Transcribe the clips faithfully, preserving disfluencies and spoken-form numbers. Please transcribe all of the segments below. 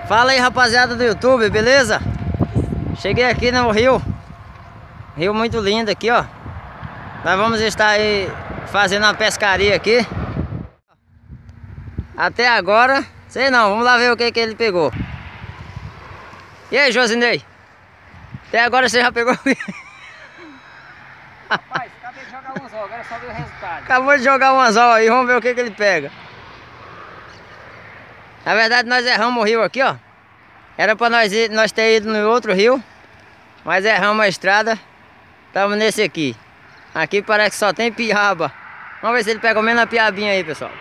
Fala aí, rapaziada do YouTube, beleza? Cheguei aqui no rio. Rio muito lindo aqui, ó. Nós vamos estar aí fazendo uma pescaria aqui. Até agora, sei não, vamos lá ver o que que ele pegou. E aí, Josinei? Até agora você já pegou? Rapaz, acabei de jogar um anzol, agora só ver o resultado. Acabou de jogar um anzol aí, vamos ver o que que ele pega. Na verdade nós erramos o rio aqui, ó. Era pra nós, ir, nós ter ido no outro rio, mas erramos a estrada. Estamos nesse aqui. Aqui parece que só tem piaba. Vamos ver se ele pega o menos a piabinha aí, pessoal.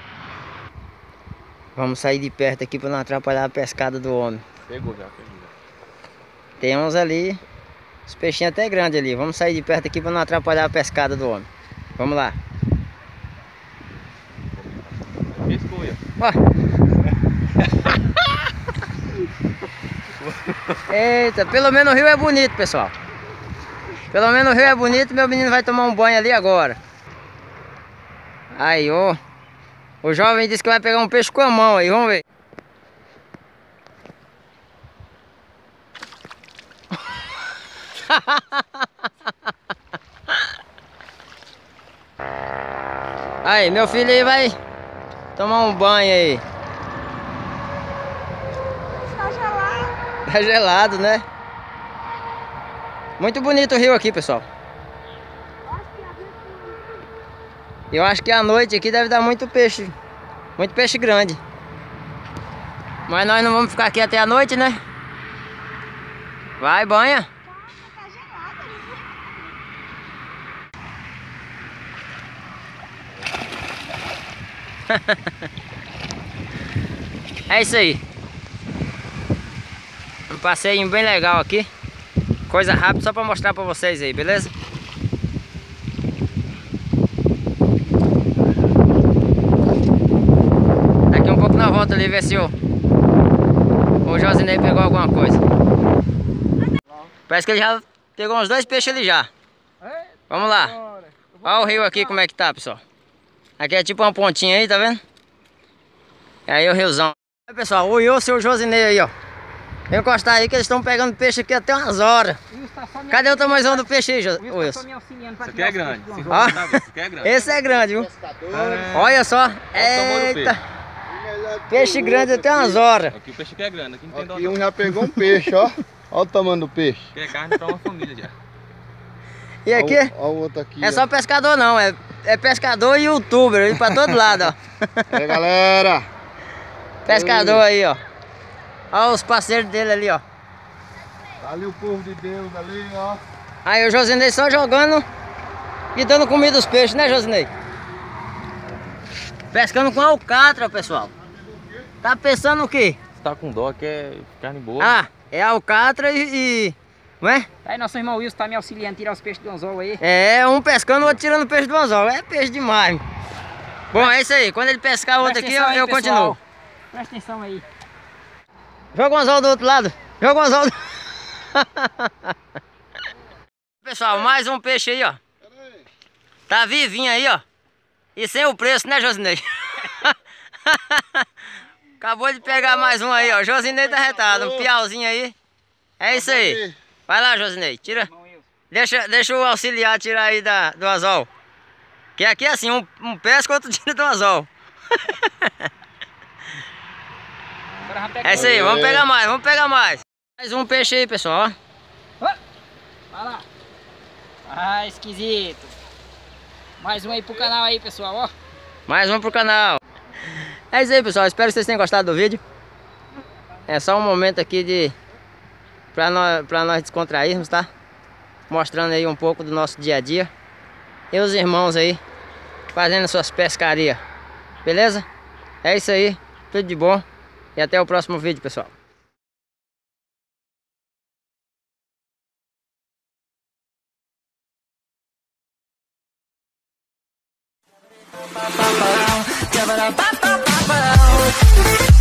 Vamos sair de perto aqui para não atrapalhar a pescada do homem. Pegou já, pegou já. Tem uns ali, os peixinhos até grandes ali. Vamos sair de perto aqui para não atrapalhar a pescada do homem. Vamos lá. Pescou, ó. Eita, pelo menos o rio é bonito, pessoal. Pelo menos o rio é bonito. Meu menino vai tomar um banho ali agora. Aí, ó. O jovem disse que vai pegar um peixe com a mão aí, vamos ver. Aí, meu filho aí vai tomar um banho aí. Tá gelado. Tá gelado, né? Muito bonito o rio aqui, pessoal. Eu acho que à noite aqui deve dar muito peixe. Muito peixe grande. Mas nós não vamos ficar aqui até a noite, né? Vai, banha. É isso aí. Um passeio bem legal aqui. Coisa rápida só pra mostrar pra vocês aí, beleza? Daqui um pouco na volta ali, ver se o, o Josinei pegou alguma coisa. Parece que ele já pegou uns dois peixes ali já. Vamos lá. Olha o rio aqui como é que tá, pessoal. Aqui é tipo uma pontinha aí, tá vendo? E aí o riozão. Aí, pessoal, o Wilson e o Josinei aí, ó. Vem encostar aí que eles estão pegando peixe aqui até umas horas. Cadê o tamanhozão do peixe aí, Wilson? Isso aqui é grande. Ó, Isso aqui é grande. esse é grande, viu? É. Olha só. Eita. Peixe grande até umas horas. Aqui o peixe aqui é grande. Aqui não tem dó. Aqui um já pegou um peixe, ó. Olha o tamanho do peixe. Aqui é carne pra uma família já. E aqui? Olha o outro aqui. É ó. só pescador não, é, é pescador e youtuber, ir pra todo lado, ó. É, galera. Pescador aí, ó. Olha os parceiros dele ali, ó. Tá ali o povo de Deus ali, ó. Aí o Josinei só jogando e dando comida aos peixes, né, Josinei? Pescando com alcatra, pessoal. Tá pensando o quê? Você tá com dó que é carne boa. Ah, é alcatra e... e... não é? Aí nosso irmão Wilson tá me auxiliando a tirar os peixes do anzol aí. É, um pescando, o outro tirando peixe do anzol. É peixe demais. Bom, é isso aí. Quando ele pescar o outro aqui, eu, aí, eu pessoal. continuo. Presta atenção aí. Joga o anzol do outro lado. Joga o anzol do... Pessoal, mais um peixe aí, ó. Tá vivinho aí, ó. E sem o preço, né, Josinei? Acabou de pegar mais um aí, ó. Josinei tá retado. Um piauzinho aí. É isso aí. Vai lá, Josinei. Tira. Deixa, deixa o auxiliar tirar aí da, do anzol. Que aqui é assim, um, um pesca, outro tira do anzol. É isso aí, vamos pegar mais, vamos pegar mais. Mais um peixe aí, pessoal, ó. Vai lá. Ah, esquisito. Mais um aí pro canal aí, pessoal, ó. Mais um pro canal. É isso aí, pessoal, espero que vocês tenham gostado do vídeo. É só um momento aqui de... Pra nós, pra nós descontrairmos, tá? Mostrando aí um pouco do nosso dia a dia. E os irmãos aí fazendo suas pescarias. Beleza? É isso aí, tudo de bom. E até o próximo vídeo, pessoal. Ba ba ba ba ba ba ba ba ba.